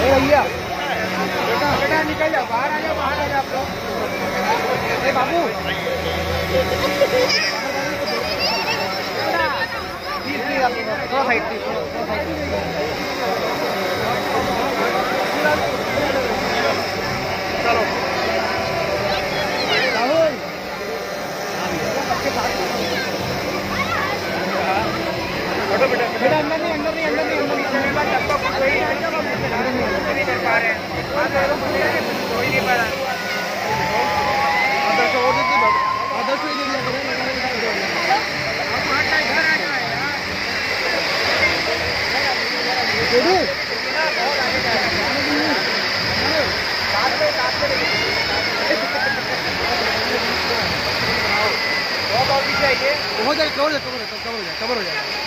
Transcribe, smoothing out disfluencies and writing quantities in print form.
भैया बेटा बेटा निकल जाओ, बाहर आ जाओ, बाहर आ जाओ आप लोग। ए बाबू थोड़ा साइड चलो राहुल बेटा बेटा बेटा अंदर नहीं अंदर नहीं अंदर नहीं नहीं कर पा रहे हैं, कोई नहीं पा रहा। आदर्श और दे दो, आदर्श ही दे दिया करें। हो जाएगा, कवर हो जाएगा।